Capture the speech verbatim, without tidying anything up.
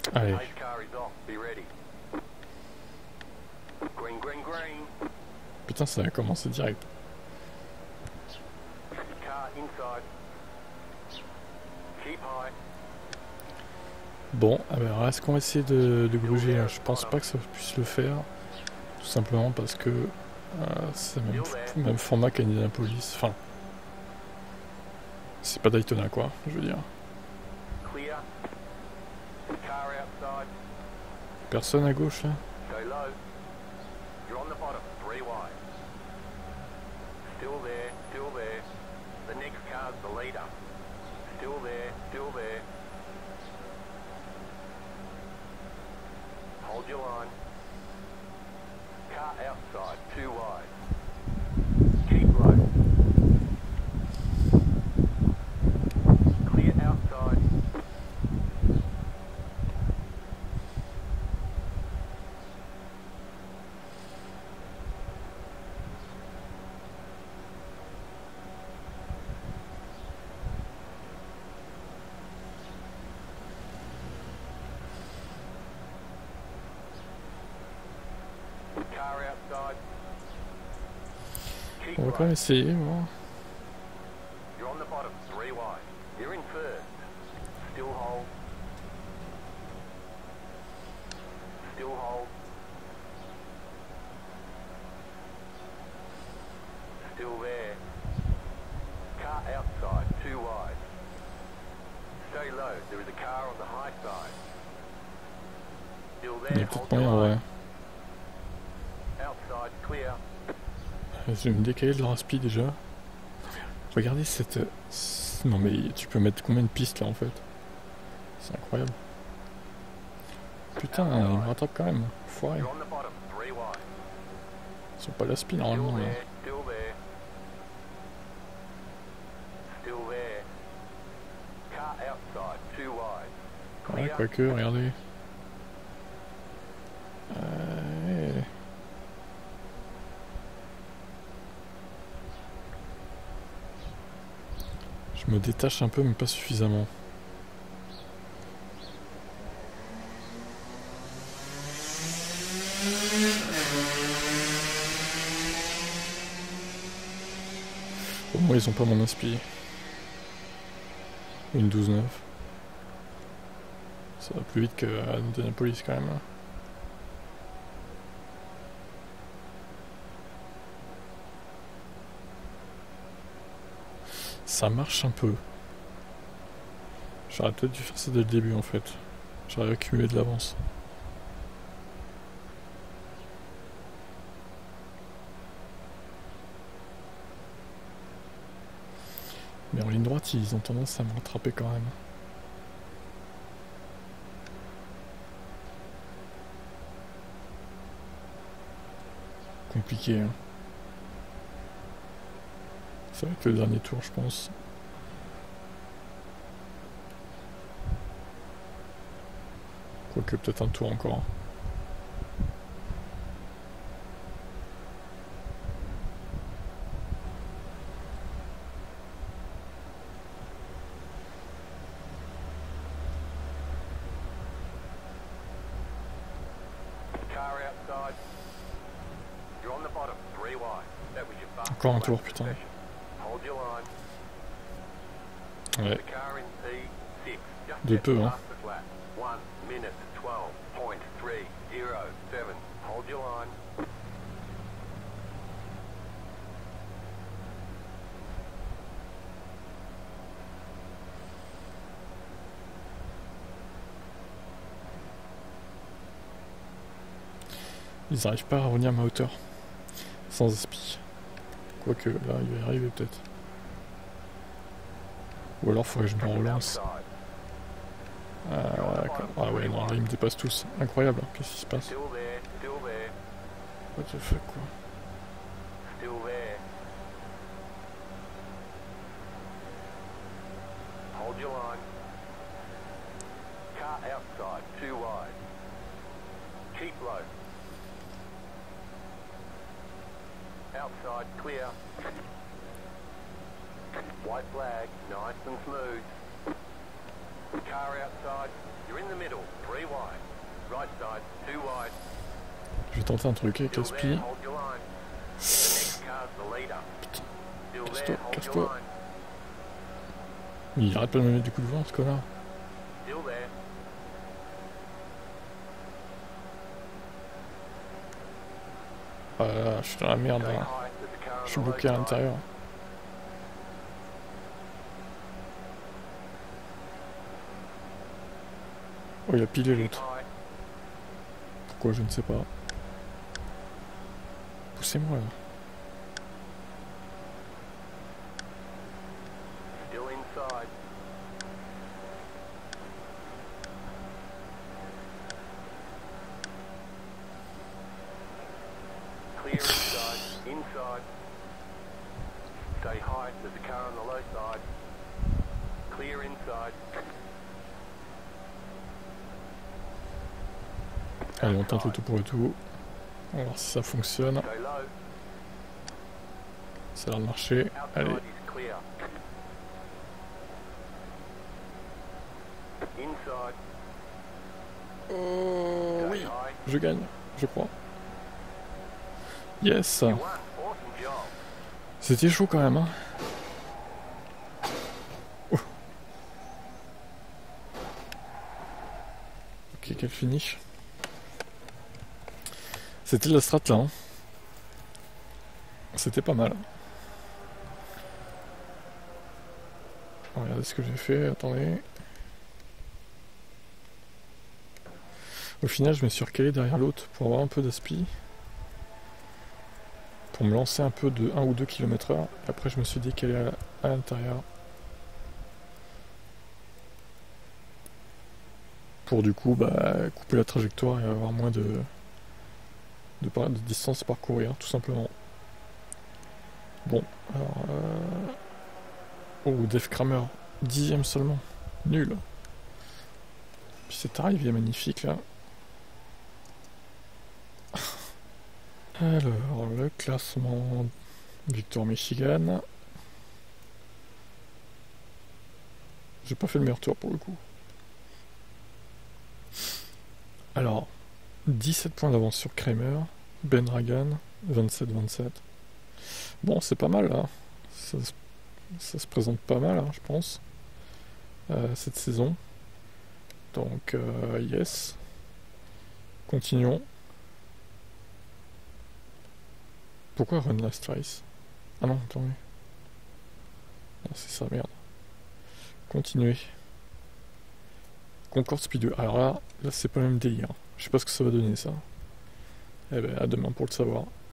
Allez. Putain, ça a commencé direct. Bon, alors est-ce qu'on va essayer de, de gruger là? Je pense pas que ça puisse le faire. Tout simplement parce que euh, c'est le même, même format qu'Indianapolis. Enfin, c'est pas Daytona quoi, je veux dire. Personne à gauche là? Hold your line. Car outside, too wide. Keep low. Clear outside. On va quand même essayer, voir. You're on the bottom, three wide. You're in first. Still hold. Still hold. Still there. Car outside, too wide. Stay low. There is a car on the high side. Still Il y a there. peut-être Hold moyen your en line. vrai. Outside, clear. Je vais me décaler de leur speed déjà. Regardez cette... Non mais tu peux mettre combien de pistes là en fait? C'est incroyable. Putain, ils me rattrapent quand même. Foiré. You're on the bottom, three wide. Ils sont pas la speed Still normalement là. there, still there. Still there. Car outside, too wide. Ouais, Clear. quoique, regardez. Euh... Je me détache un peu mais pas suffisamment. Au moins ils ont pas mon inspi. Une douze neuf. Ça va plus vite qu'à Indianapolis quand même. Ça marche un peu. J'aurais peut-être dû faire ça dès le début en fait. J'aurais accumulé de l'avance. Mais en ligne droite, ils ont tendance à me rattraper quand même. Compliqué, hein. Ça va être le dernier tour, je pense. Quoique peut-être un tour encore. Car outside. You're on the bottom, three wide. That was your fastest Encore un lap tour, of the putain. session. Hold your line. Ouais, The car in P six. Just de set peu, the hein. fastest lap. one minute twelve point three zero seven. Hold your line. Ils n'arrivent pas à revenir à ma hauteur. Sans aspi. Quoique, là, il va y arriver peut-être. Ou alors, faudrait que je me relance. Outside. Euh, d'accord. Ah ouais, non, là, ils me dépassent tous. Incroyable, hein. Qu'est-ce qui se passe? Still there, still there, What the fuck, quoi. still there. Hold your line. Car outside, too wide. Keep low. Outside, clear. White flag, nice and smooth. Car outside, you're in the middle, three wide. Right side, two wide. Je vais tenter un truc avec Still Aspi. there, hold your line. The next car's the leader. Still Casse-toi, there, hold your casse-toi. line. Mais il arrête pas de me mettre du coup de vent, ce connard. Still there. Ah là là, je suis dans la merde Stay là. high, there's a car on Je suis the low bloqué à side. l'intérieur. Oh, il a pilé l'autre. High. Pourquoi, je ne sais pas. Poussez-moi là. Still inside. Clear inside. Inside. Stay high. There's a car on the low side. Clear inside. Allez, on tente le tout pour le tout. On va voir si ça fonctionne. Stay low. Ça a l'air de marcher. Allez. Outside is clear. Inside. Oh Stay oui, high. je gagne, je crois. Yes. You won. Awesome job. C'était chaud quand même, hein. Oh. Ok, quel finish. C'était la strat là, hein. C'était pas mal. Regardez ce que j'ai fait, attendez. Au final, je me suis recalé derrière l'autre pour avoir un peu d'aspi. Pour me lancer un peu de un ou deux kilomètres heure. Et après, je me suis décalé à, à l'intérieur. Pour du coup, bah, couper la trajectoire et avoir moins de, de, par- de distance à parcourir, tout simplement. Bon, alors... Euh... Oh, Dave Kramer, dixième seulement. Nul. Puis cette arrivée est magnifique, là. Alors, le classement Victor Michigan. J'ai pas fait le meilleur tour pour le coup. Alors, dix-sept points d'avance sur Kramer, Ben Ragan, vingt-sept vingt-sept. Bon, c'est pas mal là. Ça, se- ça se présente pas mal, hein, je pense, euh, cette saison. Donc, euh, yes. Continuons. Pourquoi Run Last Race? Ah non, attendez. Non, c'est ça, merde. Continuer. Concorde Speedway. Alors là, là c'est pas le même délire. Je sais pas ce que ça va donner ça. Eh ben, à demain pour le savoir.